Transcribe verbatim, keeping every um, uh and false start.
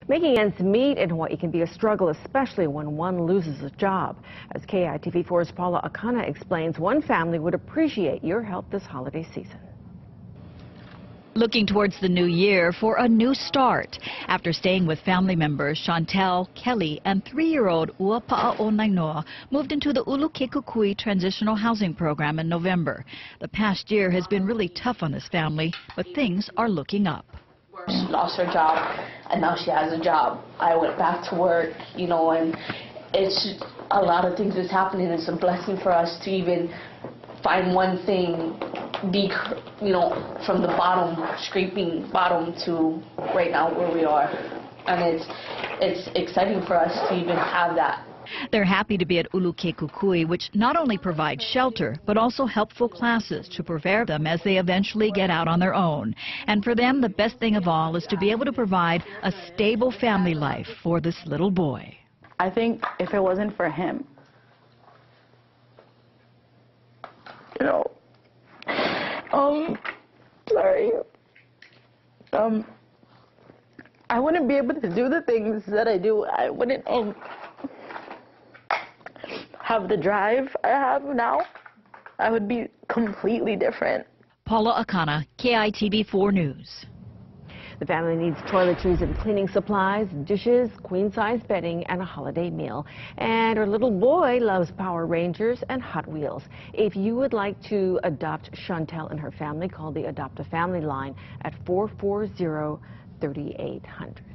Making ends meet in Hawaii can be a struggle, especially when one loses a job. As K I T V four's Paula Akana explains, one family would appreciate your help this holiday season. Looking towards the new year for a new start. After staying with family members, Chantel, Kelly, and three-year-old Uapa'o Nainoa moved into the Ulu Kekukui Transitional Housing Program in November. The past year has been really tough on this family, but things are looking up. She lost her job, and now she has a job. I went back to work, you know, and it's a lot of things that's happening. It's a blessing for us to even find one thing, be, you know, from the bottom, scraping bottom to right now where we are. And it's, it's exciting for us to even have that. They're happy to be at Ulu Kekukui, which not only provides shelter, but also helpful classes to prepare them as they eventually get out on their own. And for them, the best thing of all is to be able to provide a stable family life for this little boy. I think if it wasn't for him, you know, um, sorry, um, I wouldn't be able to do the things that I do. I wouldn't, um, have the drive I have now. I would be completely different. Paula Akana, K I T V four News. The family needs toiletries and cleaning supplies, dishes, queen-size bedding, and a holiday meal. And her little boy loves Power Rangers and Hot Wheels. If you would like to adopt Chantel and her family, call the Adopt a Family line at four four zero, three eight hundred.